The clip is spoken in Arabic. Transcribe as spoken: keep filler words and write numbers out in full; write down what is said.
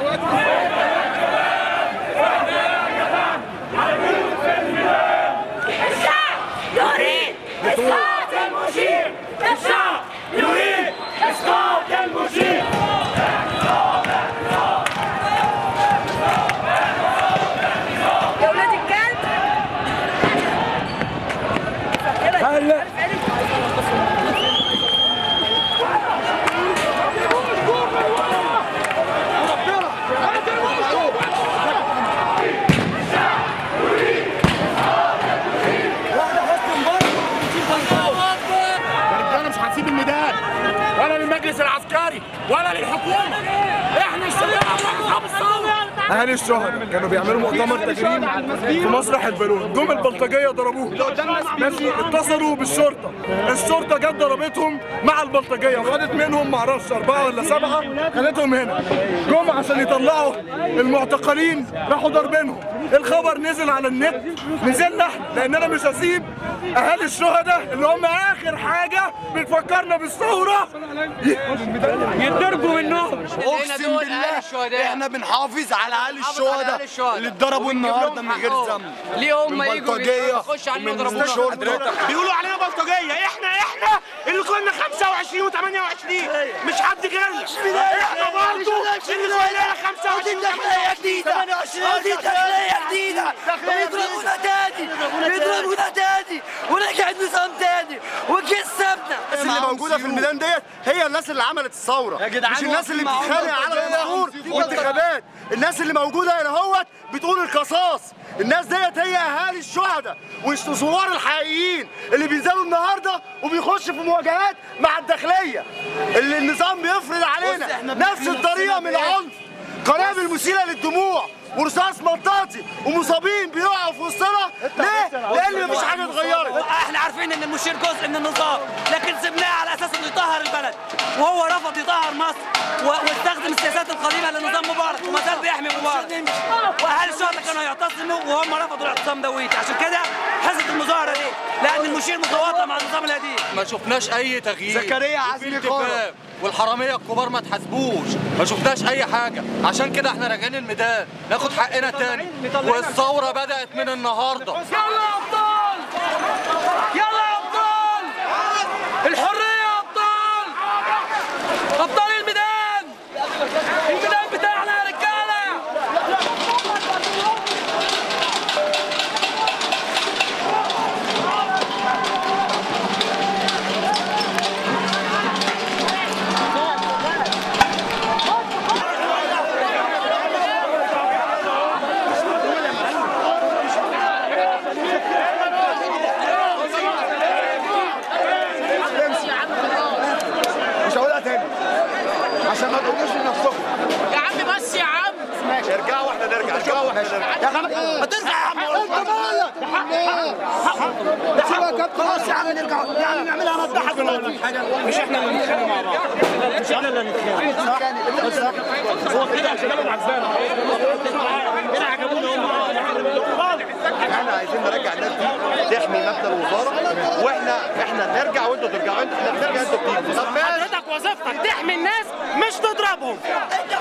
الشعب يريد اسقاط المشير. الشعب يريد اسقاط المشير. يا ولاد الكلب هلا ولا للمجلس العسكري ولا للحكومه، احنا الشباب اصحاب الثوره. اهالي الشهداء كانوا بيعملوا مؤتمر تكريم في مسرح البالون، جم البلطجيه ضربوه ماشي، اتصلوا بالشرطه، الشرطه جت ضربتهم مع البلطجيه وخدت منهم معرفش اربعه ولا سبعه، خدتهم هنا. جم عشان يطلعوا المعتقلين راحوا ضاربينهم، الخبر نزل على النت، نزلنا احنا لان انا مش هسيب اهالي الشهداء اللي هم اخر حاجه بتفكرنا بالثوره يتضربوا منهم. اقسم بالله احنا بنحافظ على اهالي الشهداء اللي اتضربوا النهارده من غير ذنب. ليه هم يجوا يخش علينا يضربونا؟ بيقولوا علينا بلطجيه، احنا احنا اللي كنا خمسة وعشرين وثمانية وعشرين، مش حد غيرنا. احنا برضه اللي كنا خمسة وعشرين داخلية جديدة، دي داخلية جديدة، بيضربونا تاني، بيضربونا تاني، ورجع النظام تاني، وكسبنا. الناس اللي موجودة في الميدان ديت هي الناس اللي عملت الثورة، مش الناس اللي بتتخانق على الامور والانتخابات. الناس اللي موجودة هنا اهوت بتقول القصاص، الناس ديت هي اهالي الشهداء والثوار الحقيقيين اللي بينزلوا النهارده وبيخشوا في مواجهات مع الداخلية اللي النظام بيفرض علينا نفس الطريقة من العنف، قنابل مسيلة للدموع ورصاص مطاطي ومصابين بيقعوا في وسطنا. ليه؟ لان مفيش حاجه اتغيرت. احنا عارفين ان المشير جزء من النظام، لكن سبناه على اساس انه يطهر البلد، وهو رفض يطهر مصر واستخدم السياسات القديمه لنظام مبارك وما زال بيحمي مبارك. واهالي الشهداء كانوا يعتصموا وهم رفضوا الاعتصام دويتي، عشان كده حصلت المظاهره دي، لان المشير متواطئ مع النظام القديم. ما شفناش اي تغيير. زكريا عزمي قرر والحراميه الكبار ما اتحاسبوش، ما شفناش اي حاجه، عشان كده احنا راجعين الميدان ناخد حقنا تاني، والثوره بدات من النهارده. يلا يا ابطال، يلا يا ابطال، الحريه يا ابطال، ابطال الميدان، الميدان بتاعنا يا رجاله. عشان ما تقولوش لنفسكم يا عم بس يا عم، ماشي ارجعوا واحنا نرجع، ارجعوا واحنا نرجع يا عم ما ترجع يا عم. انت مالك ده حقك خلاص يا عم نرجع يا عم نعملها نضحك مش احنا اللي نتخانق مع بعض، مش احنا اللي نتخانق، هو كده شباب العزبان كده عجبونا هم. احنا عايزين نرجع الناس دي تحمي مبنى الوزاره، واحنا احنا نرجع وانتوا ترجعوا، انتوا احنا بنرجع انتوا بتيجوا. حضرتك وظيفتك تحمي الناس مش تضربهم.